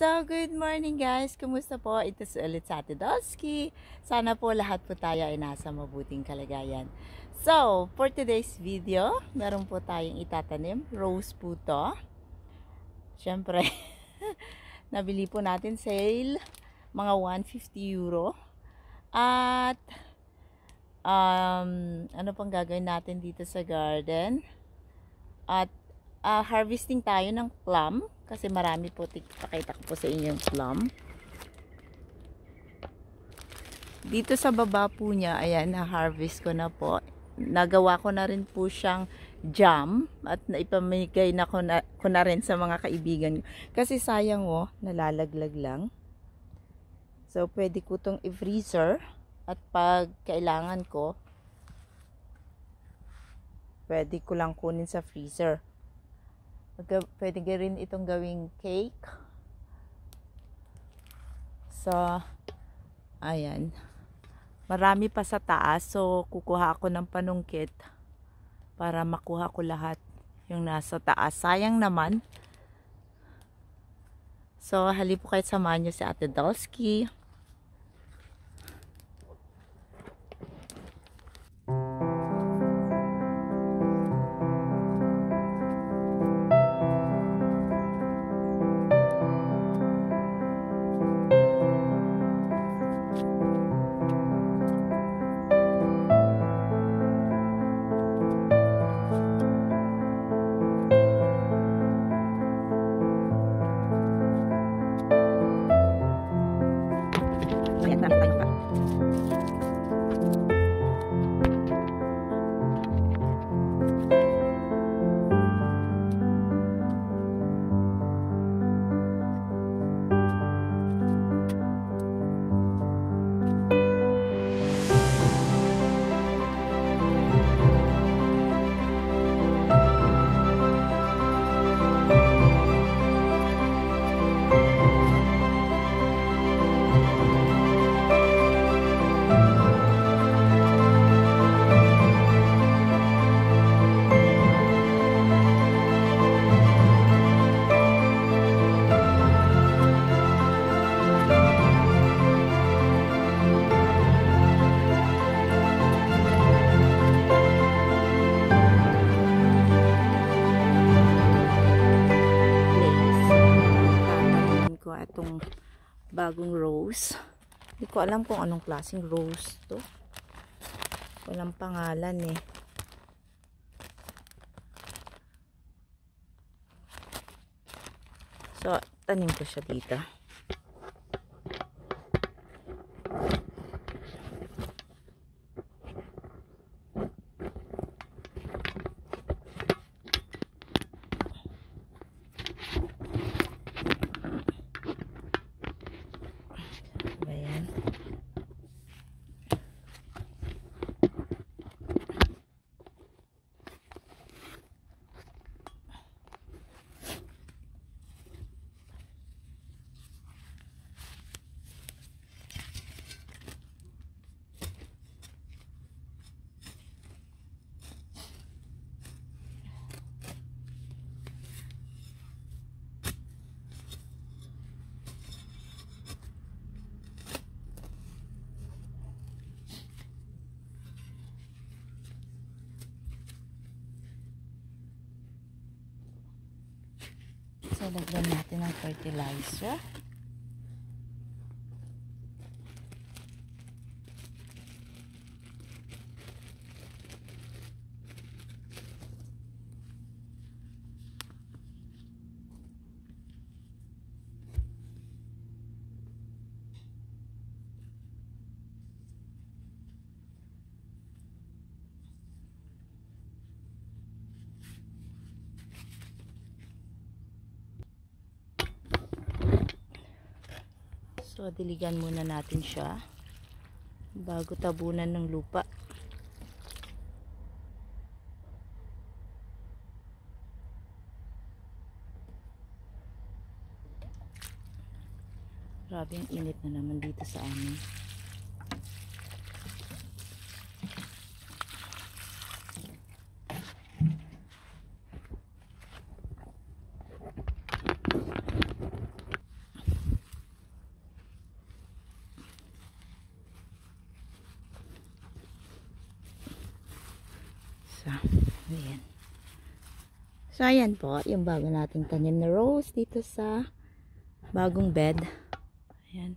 So, good morning guys! Kumusta po? Ito ulit sa Ate Dolsky. Sana po lahat po tayo ay nasa mabuting kalagayan. So, for today's video, meron po tayong itatanim. Rose po to. Siyempre, nabili po natin sale. Mga €150. At, ano pang gagawin natin dito sa garden? At, harvesting tayo ng plum. Kasi marami po, pakita ko po sa inyo yung plum. Dito sa baba po niya, ayan, na-harvest ko na po. Nagawa ko na rin po siyang jam at naipamigay na ko na rin sa mga kaibigan. Kasi sayang nalalaglag lang. So, pwede ko itong i-freezer at pag kailangan ko, pwede ko lang kunin sa freezer. Pwede rin itong gawing cake. So, ayan. Marami pa sa taas. So, kukuha ako ng panungkit para makuha ko lahat yung nasa taas. Sayang naman. So, hali po kayo samahan nyo si Ate Dolsky. Itong bagong rose. Hindi ko alam kung anong klaseng rose to. Walang pangalan eh. So, tanim ko siya dito. Ayan. So, lagyan natin ng fertilizer. So, diligan muna natin siya bago tabunan ng lupa. Grabe ang init na naman dito sa amin. Ayan. So, ayan po, yung bago nating tanim na rose dito sa bagong bed. Ayan.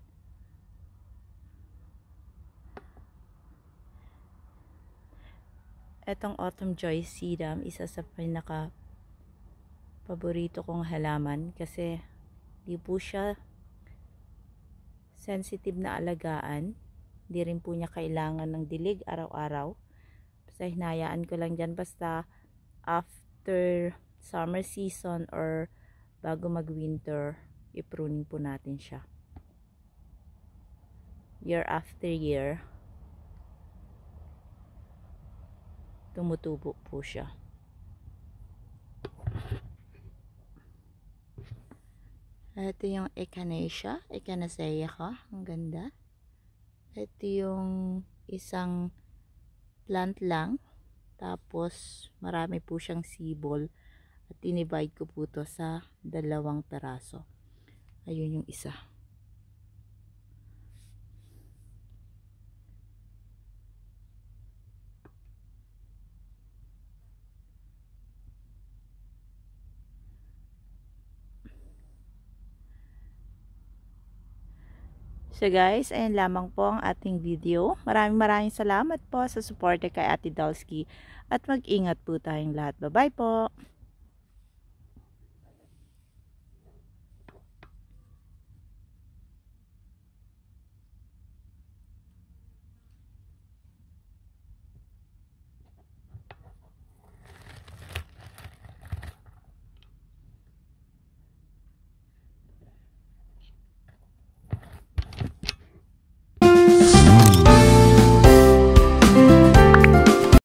Etong autumn joy sedum, isa sa pinaka paborito kong halaman kasi di po siya sensitive na alagaan. Di rin po niya kailangan ng dilig araw-araw. Basta hinayaan ko lang dyan basta after summer season or bago mag-winter, i-pruning po natin siya. Year after year, tumutubo po siya. Ito yung echinacea ko. Ang ganda. Ito yung isang plant lang. Tapos, marami po siyang sibol. At dinivide ko po to sa 2 peraso. Ayun yung isa. So guys, ayan lamang po ang ating video. Maraming salamat po sa suporta kay Ate Dolsky. At mag-ingat po tayong lahat. Bye-bye po!